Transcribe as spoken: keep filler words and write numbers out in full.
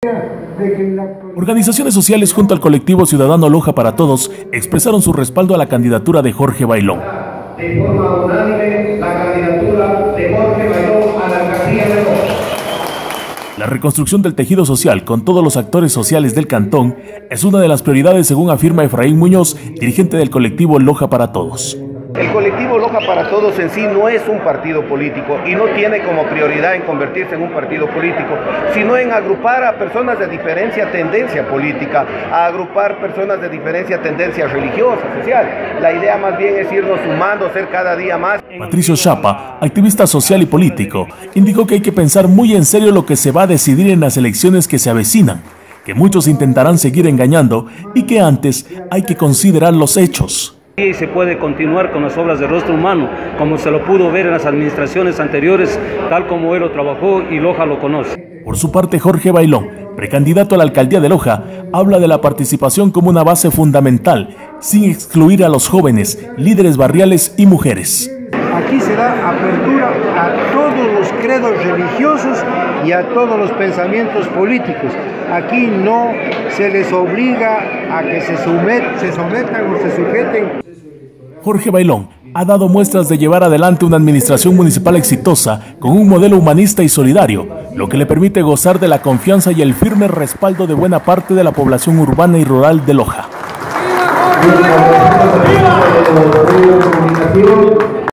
Organizaciones sociales junto al colectivo Ciudadano Loja para Todos expresaron su respaldo a la candidatura de Jorge Bailón. De forma unánime, la candidatura de Jorge Bailón a la alcaldía de Loja. La reconstrucción del tejido social con todos los actores sociales del cantón es una de las prioridades, según afirma Efraín Muñoz, dirigente del colectivo Loja para Todos. El colectivo Loja para Todos en sí no es un partido político y no tiene como prioridad en convertirse en un partido político, sino en agrupar a personas de diferencia tendencia política, a agrupar personas de diferencia tendencia religiosa, social. La idea más bien es irnos sumando, ser cada día más. Patricio Chapa, activista social y político, indicó que hay que pensar muy en serio lo que se va a decidir en las elecciones que se avecinan, que muchos intentarán seguir engañando y que antes hay que considerar los hechos. Y se puede continuar con las obras de rostro humano, como se lo pudo ver en las administraciones anteriores, tal como él lo trabajó y Loja lo conoce. Por su parte, Jorge Bailón, precandidato a la alcaldía de Loja, habla de la participación como una base fundamental, sin excluir a los jóvenes, líderes barriales y mujeres. Aquí se da apertura a todos los credos religiosos y a todos los pensamientos políticos. Aquí no se les obliga a que se, somet, se sometan o se sujeten. Jorge Bailón ha dado muestras de llevar adelante una administración municipal exitosa con un modelo humanista y solidario, lo que le permite gozar de la confianza y el firme respaldo de buena parte de la población urbana y rural de Loja.